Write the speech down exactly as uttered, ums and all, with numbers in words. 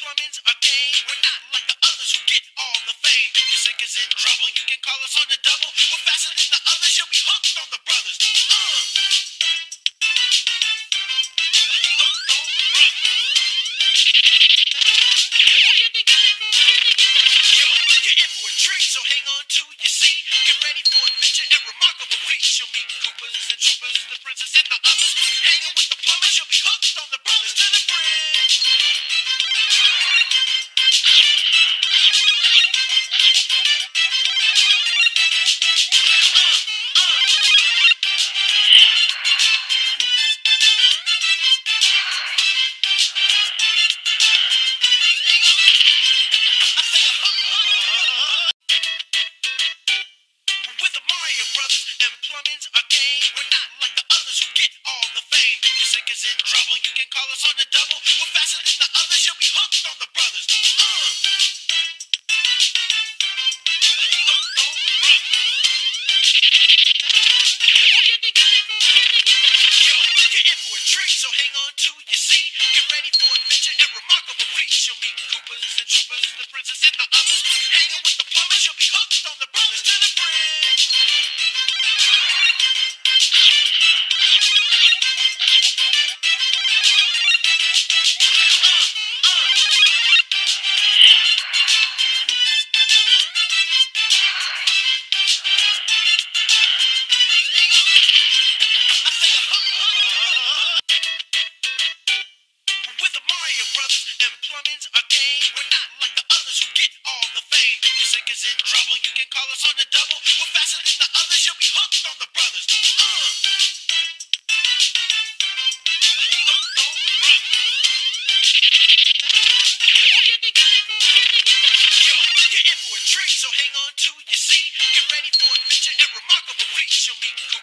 plumbing's a game. We're not like the others who get all the fame. If your sink is in trouble, you can call us on the double. We're faster than the others, you'll be hooked on the brothers. Uh. Hooked on the brothers. Yo, you're in for a treat, so hang on to your seat. Get ready for adventure and remarkable feats. You'll meet Coopers and Troopers, the princess and the others. Hanging with the plumbers, you'll be hooked on the brothers to the bridge. With the Mario Brothers and plumbing's a game. We're not like the others who get all the fame. If your sink is in trouble, you can call us on the double. We're faster than the others, you'll be hooked on the brothers. Uh. Hooked on the brothers. Yo, you're in for a treat, so hang on to your seat. Get ready for adventure and remarkable feats. You'll meet Coopers and Troopers, the princess and the others. Hanging with the plumbers, you'll be hooked on the brothers to the bridge. With the Mario Brothers and plumbing's a game. We're not like the others who get all the fame. If your sink is in trouble, you can call us on the double. We're faster than the others, you'll be hooked on the brothers. Uh. Hooked on the brothers. Yo, you're in for a treat, so hang on to your seat. Get ready for adventure and remarkable feats. You'll meet